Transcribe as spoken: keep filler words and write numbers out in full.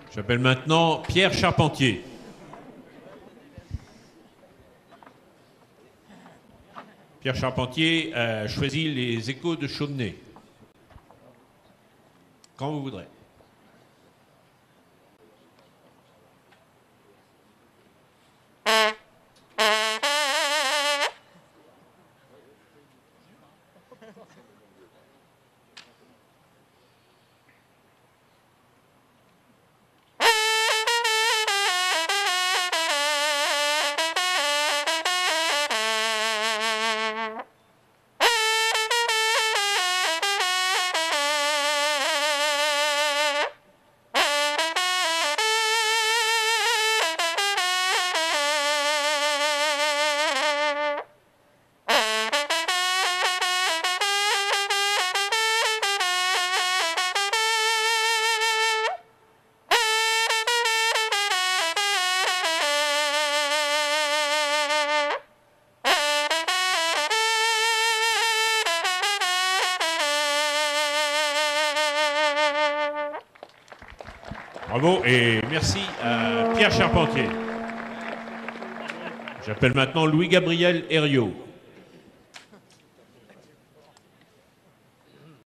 J'appelle maintenant Pierre Charpentier. Pierre Charpentier a choisi les Échos de Chaudenay. Quand vous voudrez. Bravo et merci à Pierre Charpentier. J'appelle maintenant Louis-Gabriel Herriot.